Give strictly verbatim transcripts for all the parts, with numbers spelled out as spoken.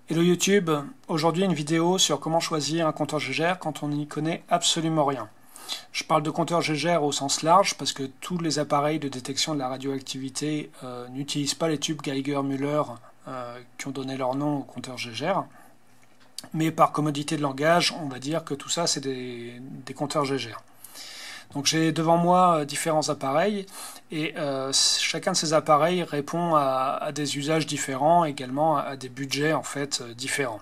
Hello YouTube, aujourd'hui une vidéo sur comment choisir un compteur G G R quand on n'y connaît absolument rien. Je parle de compteur G G R au sens large parce que tous les appareils de détection de la radioactivité euh, n'utilisent pas les tubes Geiger-Müller euh, qui ont donné leur nom au compteur G G R. Mais par commodité de langage, on va dire que tout ça c'est des, des compteurs G G R. Donc j'ai devant moi différents appareils et euh, chacun de ces appareils répond à, à des usages différents, également à des budgets en fait différents.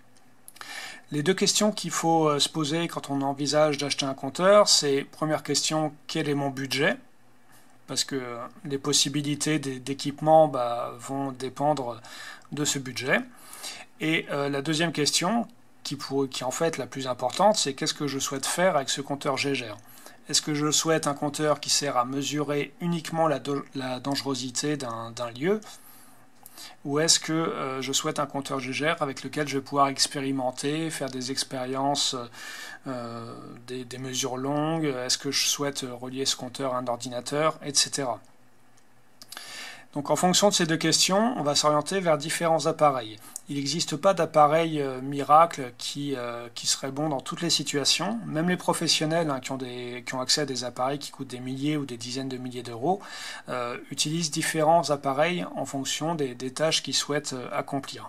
Les deux questions qu'il faut se poser quand on envisage d'acheter un compteur, c'est première question, quel est mon budget? Parce que les possibilités d'équipement bah, vont dépendre de ce budget. Et euh, la deuxième question, qui, pour, qui est en fait la plus importante, c'est qu'est-ce que je souhaite faire avec ce compteur G G R? Est-ce que je souhaite un compteur qui sert à mesurer uniquement la, la dangerosité d'un lieu? Ou est-ce que euh, je souhaite un compteur G G R avec lequel je vais pouvoir expérimenter, faire des expériences, euh, des, des mesures longues? Est-ce que je souhaite relier ce compteur à un ordinateur, et cetera. Donc en fonction de ces deux questions, on va s'orienter vers différents appareils. Il n'existe pas d'appareil euh, miracle qui, euh, qui serait bon dans toutes les situations. Même les professionnels hein, qui, ont des, qui ont accès à des appareils qui coûtent des milliers ou des dizaines de milliers d'euros euh, utilisent différents appareils en fonction des, des tâches qu'ils souhaitent euh, accomplir.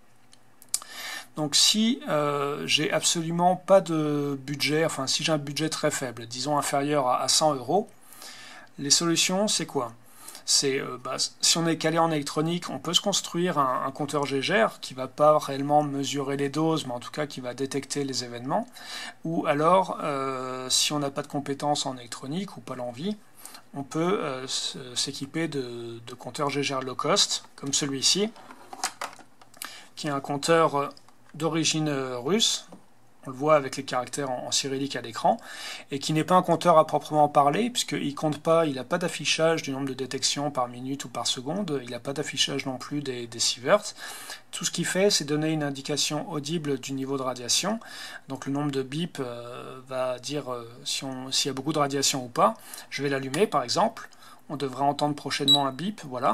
Donc si euh, j'ai absolument pas de budget, enfin si j'ai un budget très faible, disons inférieur à, à cent euros, les solutions c'est quoi? C'est euh, bah, si on est calé en électronique, on peut se construire un, un compteur G G R qui ne va pas réellement mesurer les doses, mais en tout cas qui va détecter les événements. Ou alors, euh, si on n'a pas de compétences en électronique ou pas l'envie, on peut euh, s'équiper de, de compteurs G G R low cost, comme celui-ci, qui est un compteur d'origine russe. On le voit avec les caractères en, en cyrillique à l'écran, et qui n'est pas un compteur à proprement parler, puisqu'il compte pas, il n'a pas d'affichage du nombre de détections par minute ou par seconde, il n'a pas d'affichage non plus des, des sieverts. Tout ce qu'il fait, c'est donner une indication audible du niveau de radiation. Donc le nombre de bips euh, va dire euh, si on, s'il y a beaucoup de radiation ou pas. Je vais l'allumer par exemple, on devrait entendre prochainement un bip, voilà.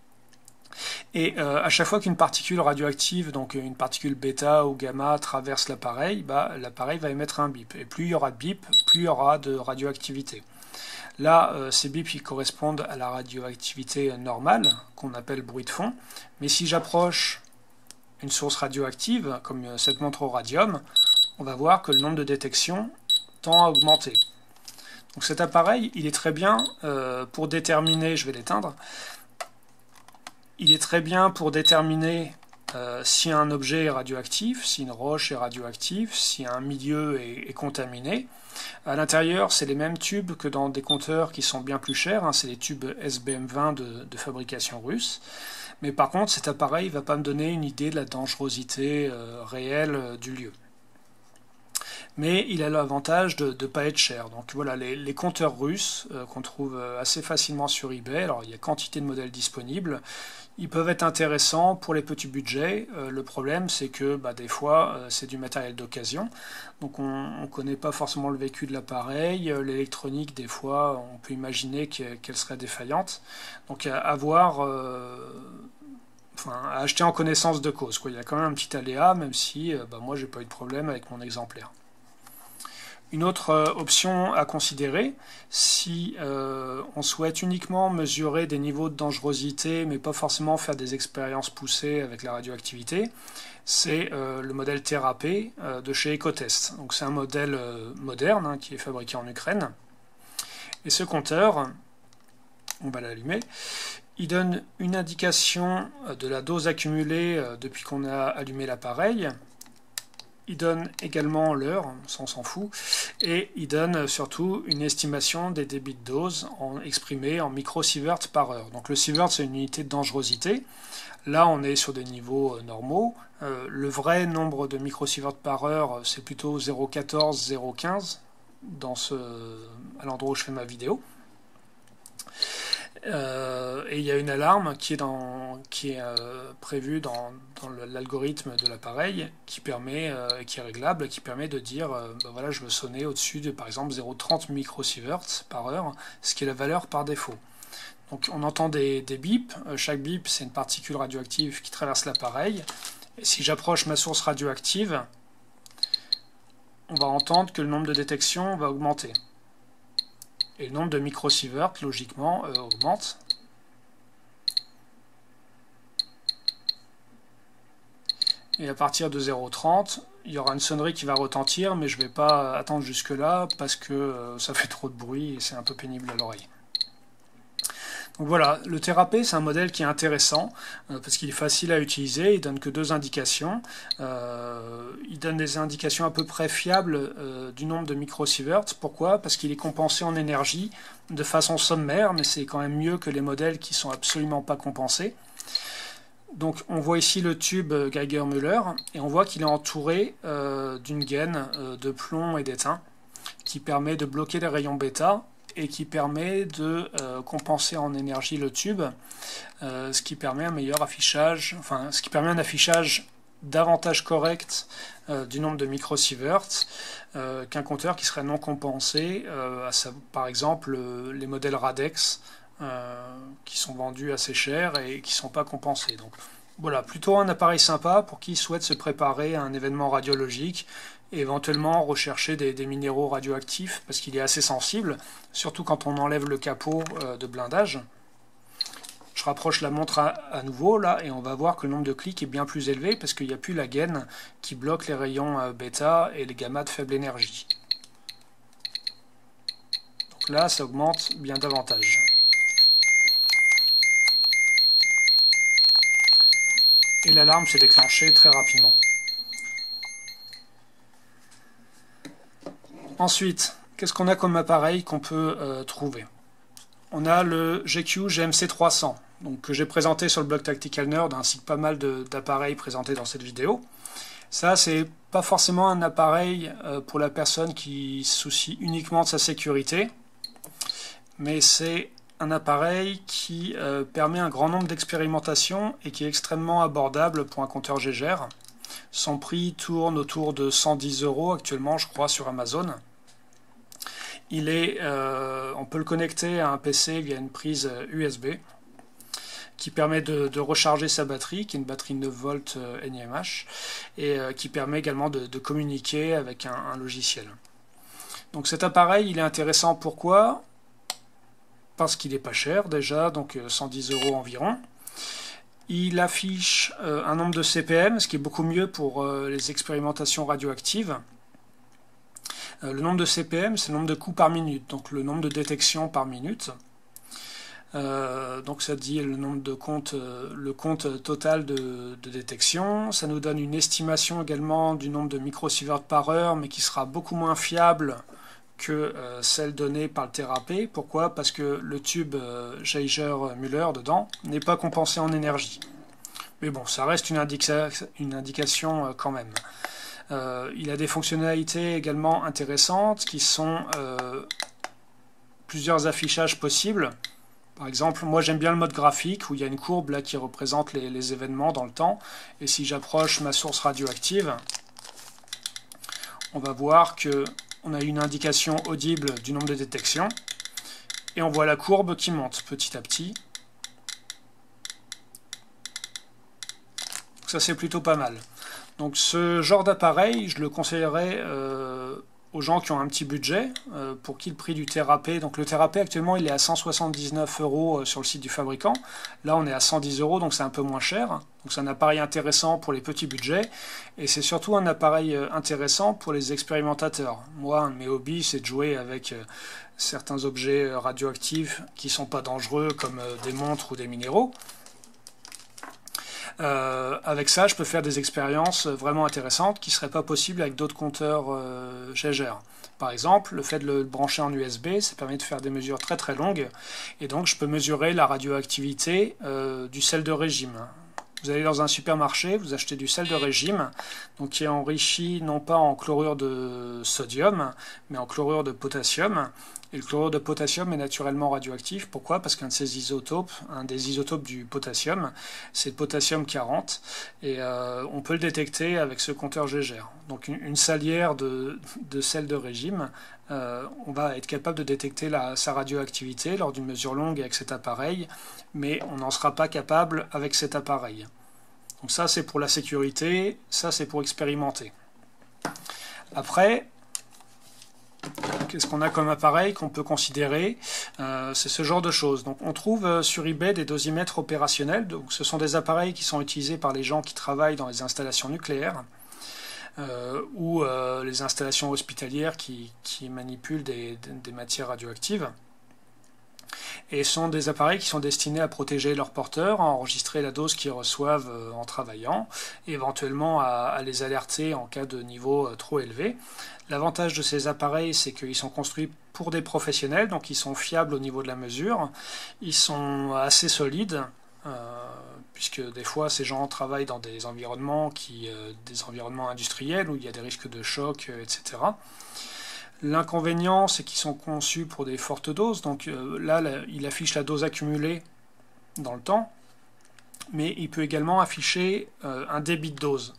Et euh, à chaque fois qu'une particule radioactive, donc une particule bêta ou gamma, traverse l'appareil, bah, l'appareil va émettre un bip. Et plus il y aura de bip, plus il y aura de radioactivité. Là, euh, ces bips ils correspondent à la radioactivité normale, qu'on appelle bruit de fond. Mais si j'approche une source radioactive, comme cette montre au radium, on va voir que le nombre de détections tend à augmenter. Donc cet appareil, il est très bien euh, pour déterminer, je vais l'éteindre, il est très bien pour déterminer euh, si un objet est radioactif, si une roche est radioactive, si un milieu est, est contaminé. À l'intérieur, c'est les mêmes tubes que dans des compteurs qui sont bien plus chers, hein, c'est les tubes S B M vingt de, de fabrication russe. Mais par contre, cet appareil ne va pas me donner une idée de la dangerosité euh, réelle euh, du lieu. Mais il a l'avantage de ne pas être cher. Donc voilà, les, les compteurs russes euh, qu'on trouve assez facilement sur eBay, alors il y a quantité de modèles disponibles, ils peuvent être intéressants pour les petits budgets. Euh, le problème, c'est que bah, des fois, euh, c'est du matériel d'occasion. Donc on ne connaît pas forcément le vécu de l'appareil. Euh, L'électronique, des fois, on peut imaginer qu'elle serait défaillante. Donc à, à voir... Euh, enfin, à acheter en connaissance de cause, quoi. Il y a quand même un petit aléa, même si euh, bah, moi, j'ai pas eu de problème avec mon exemplaire. Une autre euh, option à considérer, si euh, on souhaite uniquement mesurer des niveaux de dangerosité, mais pas forcément faire des expériences poussées avec la radioactivité, c'est euh, le modèle Thérapé euh, de chez Ecotest. Donc c'est un modèle euh, moderne hein, qui est fabriqué en Ukraine. Et ce compteur, on va l'allumer, il donne une indication de la dose accumulée euh, depuis qu'on a allumé l'appareil. Il donne également l'heure, ça on s'en fout, et il donne surtout une estimation des débits de dose en, exprimés en microsieverts par heure. Donc le sievert c'est une unité de dangerosité. Là on est sur des niveaux euh, normaux. Euh, le vrai nombre de microsieverts par heure c'est plutôt zéro virgule quatorze, zéro virgule quinze dans ce, à l'endroit où je fais ma vidéo. Euh, et il y a une alarme qui est, dans, qui est euh, prévue dans, dans l'algorithme de l'appareil qui permet, euh, qui est réglable, qui permet de dire euh, ben voilà, je veux sonner au-dessus de par exemple zéro virgule trente microsieverts par heure, ce qui est la valeur par défaut. Donc on entend des, des bips, chaque bip c'est une particule radioactive qui traverse l'appareil, Et si j'approche ma source radioactive, on va entendre que le nombre de détections va augmenter. Et le nombre de microsieverts, logiquement, euh, augmente. Et à partir de zéro virgule trente, il y aura une sonnerie qui va retentir, mais je ne vais pas attendre jusque-là parce que euh, ça fait trop de bruit et c'est un peu pénible à l'oreille. Donc voilà, le Therapé, c'est un modèle qui est intéressant euh, parce qu'il est facile à utiliser, il donne que deux indications. Euh, il donne des indications à peu près fiables euh, du nombre de microsieverts. Pourquoi? Parce qu'il est compensé en énergie de façon sommaire, mais c'est quand même mieux que les modèles qui sont absolument pas compensés. Donc on voit ici le tube Geiger-Müller et on voit qu'il est entouré euh, d'une gaine euh, de plomb et d'étain qui permet de bloquer les rayons bêta et qui permet de euh, compenser en énergie le tube, euh, ce qui permet un meilleur affichage, enfin ce qui permet un affichage davantage correct euh, du nombre de microsieverts euh, qu'un compteur qui serait non compensé, euh, à sa, par exemple euh, les modèles Radex euh, qui sont vendus assez cher et qui ne sont pas compensés. Donc voilà, plutôt un appareil sympa pour qui souhaite se préparer à un événement radiologique et éventuellement rechercher des, des minéraux radioactifs parce qu'il est assez sensible, surtout quand on enlève le capot euh, de blindage. Je rapproche la montre à, à nouveau là et on va voir que le nombre de clics est bien plus élevé parce qu'il n'y a plus la gaine qui bloque les rayons euh, bêta et les gamma de faible énergie. Donc là, ça augmente bien davantage. Et l'alarme s'est déclenchée très rapidement. Ensuite, qu'est-ce qu'on a comme appareil qu'on peut euh, trouver? On a le G Q G M C trois cents, donc, que j'ai présenté sur le blog Tactical Nerd, ainsi que pas mal d'appareils présentés dans cette vidéo. Ça, c'est pas forcément un appareil euh, pour la personne qui se soucie uniquement de sa sécurité, mais c'est un appareil qui euh, permet un grand nombre d'expérimentations et qui est extrêmement abordable pour un compteur Geiger. Son prix tourne autour de cent dix euros actuellement, je crois, sur Amazon. Il est, euh, on peut le connecter à un P C via une prise U S B qui permet de, de recharger sa batterie, qui est une batterie neuf volts N I M H, et euh, qui permet également de, de communiquer avec un, un logiciel. Donc cet appareil, il est intéressant, pourquoi? Parce qu'il n'est pas cher déjà, donc cent dix euros environ. Il affiche euh, un nombre de C P M, ce qui est beaucoup mieux pour euh, les expérimentations radioactives. Euh, le nombre de C P M, c'est le nombre de coups par minute, donc le nombre de détections par minute. Euh, donc ça dit le nombre de comptes, euh, le compte total de, de détection. Ça nous donne une estimation également du nombre de microsieverts par heure, mais qui sera beaucoup moins fiable que euh, celle donnée par le Therapé. Pourquoi? Parce que le tube euh, Geiger-Müller dedans n'est pas compensé en énergie. Mais bon, ça reste une, indica une indication euh, quand même. Euh, il a des fonctionnalités également intéressantes qui sont euh, plusieurs affichages possibles. Par exemple, moi j'aime bien le mode graphique où il y a une courbe là qui représente les, les événements dans le temps. Et si j'approche ma source radioactive, on va voir que on a une indication audible du nombre de détections et on voit la courbe qui monte petit à petit. Donc ça, c'est plutôt pas mal. Donc ce genre d'appareil, je le conseillerais euh, aux gens qui ont un petit budget, euh, pour qui le prix du Therapé, donc le Therapé actuellement il est à cent soixante-dix-neuf euros sur le site du fabricant, là on est à cent dix euros, donc c'est un peu moins cher, donc c'est un appareil intéressant pour les petits budgets, et c'est surtout un appareil intéressant pour les expérimentateurs. Moi, un de mes hobbies, c'est de jouer avec euh, certains objets radioactifs qui ne sont pas dangereux, comme euh, des montres ou des minéraux. Euh, avec ça, je peux faire des expériences vraiment intéressantes qui ne seraient pas possibles avec d'autres compteurs euh, Geiger. Par exemple, le fait de le brancher en U S B, ça permet de faire des mesures très très longues, et donc je peux mesurer la radioactivité euh, du sel de régime. Vous allez dans un supermarché, vous achetez du sel de régime, donc qui est enrichi non pas en chlorure de sodium, mais en chlorure de potassium. Et le chlorure de potassium est naturellement radioactif. Pourquoi? Parce qu'un de ces isotopes, un des isotopes du potassium, c'est le potassium quarante, et euh, on peut le détecter avec ce compteur Geiger. Donc une, une salière de, de sel de régime, euh, on va être capable de détecter la, sa radioactivité lors d'une mesure longue avec cet appareil, mais on n'en sera pas capable avec cet appareil. Donc ça c'est pour la sécurité, ça c'est pour expérimenter. Après, qu'est-ce qu'on a comme appareil qu'on peut considérer? euh, C'est ce genre de choses. Donc on trouve euh, sur eBay des dosimètres opérationnels. Donc ce sont des appareils qui sont utilisés par les gens qui travaillent dans les installations nucléaires euh, ou euh, les installations hospitalières qui, qui manipulent des, des, des matières radioactives. Et sont des appareils qui sont destinés à protéger leurs porteurs, à enregistrer la dose qu'ils reçoivent en travaillant, et éventuellement à, à les alerter en cas de niveau trop élevé. L'avantage de ces appareils, c'est qu'ils sont construits pour des professionnels, donc ils sont fiables au niveau de la mesure, ils sont assez solides, euh, puisque des fois ces gens travaillent dans des environnements, qui, euh, des environnements industriels où il y a des risques de choc, euh, et cetera. L'inconvénient, c'est qu'ils sont conçus pour des fortes doses. Donc euh, là, là, il affiche la dose accumulée dans le temps, mais il peut également afficher euh, un débit de dose.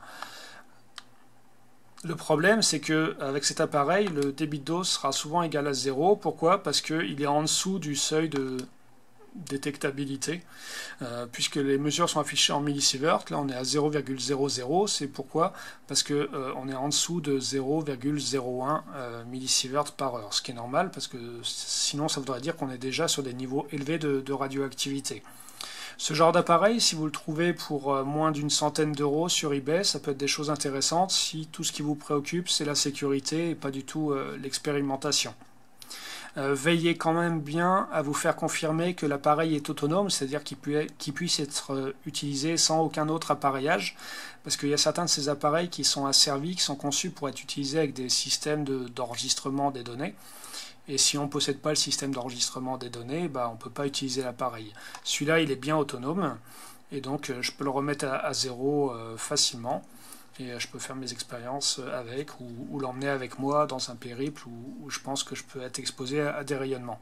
Le problème, c'est qu'avec cet appareil, le débit de dose sera souvent égal à zéro. Pourquoi? Parce qu'il est en dessous du seuil de détectabilité, euh, puisque les mesures sont affichées en millisieverts. Là on est à zéro virgule zéro zéro, c'est pourquoi? Parce que euh, on est en dessous de zéro virgule zéro un euh, millisieverts par heure, ce qui est normal, parce que sinon ça voudrait dire qu'on est déjà sur des niveaux élevés de, de radioactivité. Ce genre d'appareil, si vous le trouvez pour euh, moins d'une centaine d'euros sur eBay, ça peut être des choses intéressantes si tout ce qui vous préoccupe c'est la sécurité et pas du tout euh, l'expérimentation. Euh, veillez quand même bien à vous faire confirmer que l'appareil est autonome, c'est-à-dire qu'il pu qu'il puisse être euh, utilisé sans aucun autre appareillage, parce qu'il y a certains de ces appareils qui sont asservis, qui sont conçus pour être utilisés avec des systèmes de, d'enregistrement des données, et si on ne possède pas le système d'enregistrement des données, bah, on ne peut pas utiliser l'appareil. Celui-là, il est bien autonome, et donc euh, je peux le remettre à, à zéro euh, facilement. Et je peux faire mes expériences avec ou, ou l'emmener avec moi dans un périple où, où je pense que je peux être exposé à, à des rayonnements.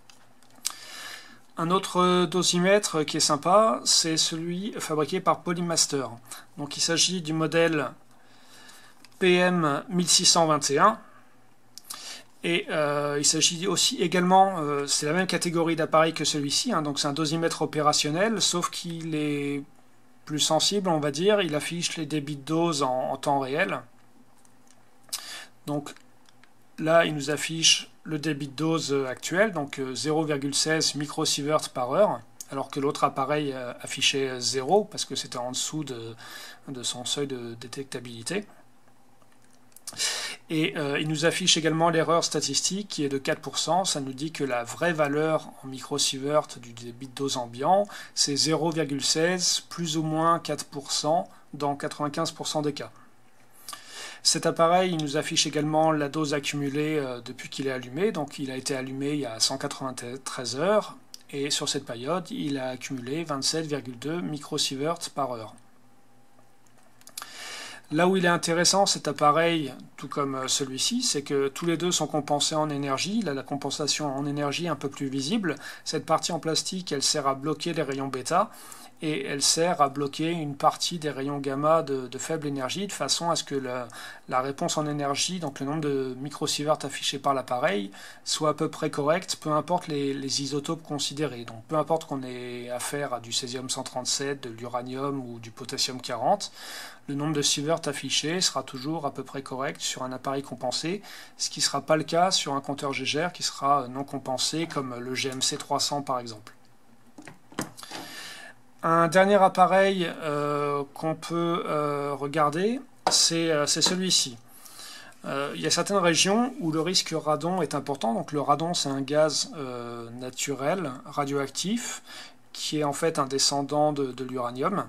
Un autre dosimètre qui est sympa, c'est celui fabriqué par Polymaster. Donc il s'agit du modèle P M mille six cent vingt et un. Et euh, il s'agit aussi également, euh, c'est la même catégorie d'appareil que celui-ci, hein, donc c'est un dosimètre opérationnel, sauf qu'il est plus sensible, on va dire. Il affiche les débits de dose en, en temps réel. Donc là, il nous affiche le débit de dose actuel, donc zéro virgule seize microsieverts par heure, alors que l'autre appareil affichait zéro, parce que c'était en dessous de, de son seuil de détectabilité. Et euh, il nous affiche également l'erreur statistique qui est de quatre pour cent. Ça nous dit que la vraie valeur en microsieverts du débit de dose ambiant, c'est zéro virgule seize plus ou moins quatre pour cent dans quatre-vingt-quinze pour cent des cas. Cet appareil, il nous affiche également la dose accumulée euh, depuis qu'il est allumé. Donc il a été allumé il y a cent quatre-vingt-treize heures. Et sur cette période, il a accumulé vingt-sept virgule deux microsieverts par heure. Là où il est intéressant cet appareil, tout comme celui-ci, c'est que tous les deux sont compensés en énergie. Là, la compensation en énergie est un peu plus visible. Cette partie en plastique, elle sert à bloquer les rayons bêta et elle sert à bloquer une partie des rayons gamma de, de faible énergie, de façon à ce que la, la réponse en énergie, donc le nombre de microsieverts affichés par l'appareil, soit à peu près correct, peu importe les, les isotopes considérés. Donc peu importe qu'on ait affaire à du césium cent trente-sept, de l'uranium ou du potassium quarante, le nombre de sieverts affichés sera toujours à peu près correct sur un appareil compensé, ce qui ne sera pas le cas sur un compteur Geiger qui sera non compensé, comme le G M C trois cents par exemple. Un dernier appareil euh, qu'on peut euh, regarder, c'est euh, celui-ci. Euh, il y a certaines régions où le risque radon est important. Donc le radon, c'est un gaz euh, naturel, radioactif, qui est en fait un descendant de, de l'uranium.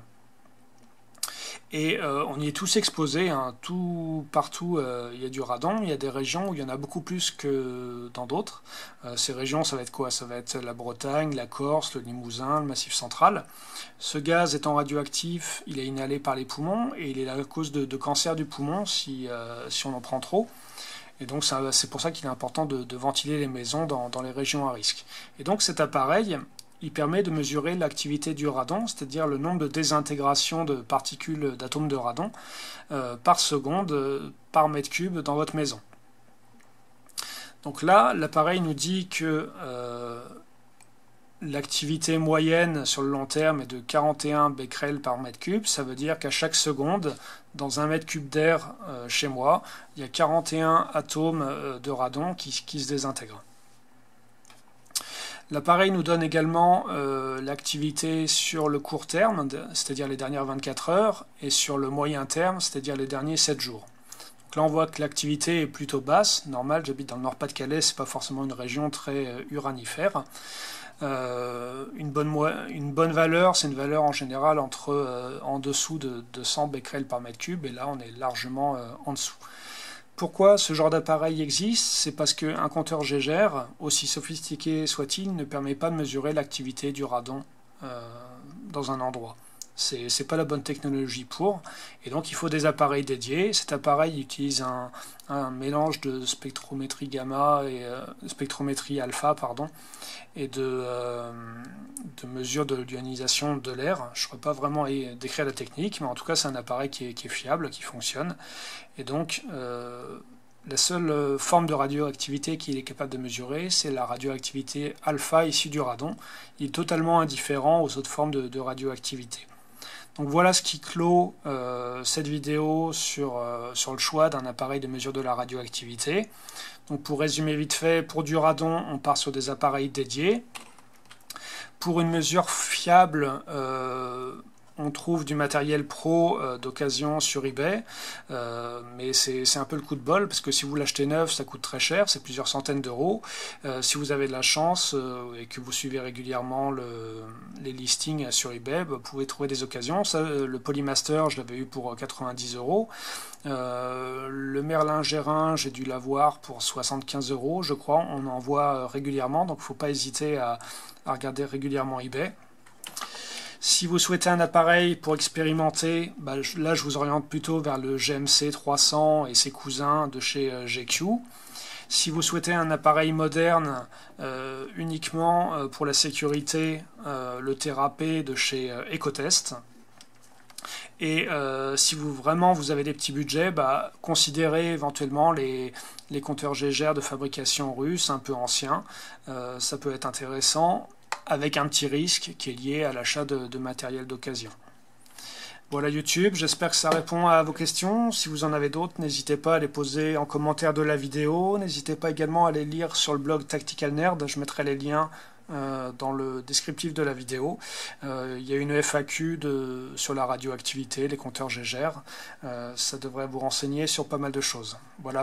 Et euh, on y est tous exposés, hein. Tout, partout euh, il y a du radon. Il y a des régions où il y en a beaucoup plus que dans d'autres. Euh, ces régions, ça va être quoi? Ça va être la Bretagne, la Corse, le Limousin, le Massif central. Ce gaz étant radioactif, il est inhalé par les poumons et il est la cause de, de cancer du poumon si, euh, si on en prend trop. Et donc c'est pour ça qu'il est important de, de ventiler les maisons dans, dans les régions à risque. Et donc cet appareil, il permet de mesurer l'activité du radon, c'est-à-dire le nombre de désintégrations de particules d'atomes de radon euh, par seconde, euh, par mètre cube dans votre maison. Donc là, l'appareil nous dit que euh, l'activité moyenne sur le long terme est de quarante et un becquerels par mètre cube. Ça veut dire qu'à chaque seconde, dans un mètre cube d'air euh, chez moi, il y a quarante et un atomes euh, de radon qui, qui se désintègrent. L'appareil nous donne également euh, l'activité sur le court terme, c'est-à-dire les dernières vingt-quatre heures, et sur le moyen terme, c'est-à-dire les derniers sept jours. Donc là, on voit que l'activité est plutôt basse. Normal, j'habite dans le Nord-Pas-de-Calais, c'est pas forcément une région très euh, uranifère. Euh, une, bonne, une bonne valeur, c'est une valeur en général entre, euh, en dessous de, de cent becquerels par mètre cube, et là, on est largement euh, en dessous. Pourquoi ce genre d'appareil existe? C'est parce qu'un compteur Geiger, aussi sophistiqué soit-il, ne permet pas de mesurer l'activité du radon euh, dans un endroit. C'est c'est pas la bonne technologie pour, et donc il faut des appareils dédiés. Cet appareil utilise un, un mélange de spectrométrie gamma et euh, spectrométrie alpha, pardon, et de, euh, de mesure de l'ionisation de l'air. Je ne saurais pas vraiment décrire la technique, mais en tout cas c'est un appareil qui est, qui est fiable, qui fonctionne, et donc euh, la seule forme de radioactivité qu'il est capable de mesurer, c'est la radioactivité alpha issue du radon. Il est totalement indifférent aux autres formes de, de radioactivité. Donc voilà ce qui clôt euh, cette vidéo sur, euh, sur le choix d'un appareil de mesure de la radioactivité. Donc pour résumer vite fait, pour du radon, on part sur des appareils dédiés. Pour une mesure fiable, euh, on trouve du matériel pro euh, d'occasion sur eBay, euh, mais c'est un peu le coup de bol, parce que si vous l'achetez neuf, ça coûte très cher, c'est plusieurs centaines d'euros. Euh, si vous avez de la chance euh, et que vous suivez régulièrement le, les listings sur eBay, bah, vous pouvez trouver des occasions. Ça, le Polymaster, je l'avais eu pour quatre-vingt-dix euros. Euh, le Merlin Gérin, j'ai dû l'avoir pour soixante-quinze euros, je crois. On en voit régulièrement, donc il ne faut pas hésiter à, à regarder régulièrement eBay. Si vous souhaitez un appareil pour expérimenter, bah, là je vous oriente plutôt vers le G M C trois cents et ses cousins de chez euh, G Q. Si vous souhaitez un appareil moderne euh, uniquement euh, pour la sécurité, euh, le Therapé de chez euh, Ecotest. Et euh, si vous vraiment vous avez des petits budgets, bah, considérez éventuellement les, les compteurs Geiger de fabrication russe un peu anciens. Euh, ça peut être intéressant, avec un petit risque qui est lié à l'achat de, de matériel d'occasion. Voilà YouTube, j'espère que ça répond à vos questions. Si vous en avez d'autres, n'hésitez pas à les poser en commentaire de la vidéo. N'hésitez pas également à les lire sur le blog Tactical Nerd, je mettrai les liens euh, dans le descriptif de la vidéo. Euh, il y a une F A Q de, sur la radioactivité, les compteurs Geiger. Euh, ça devrait vous renseigner sur pas mal de choses. Voilà.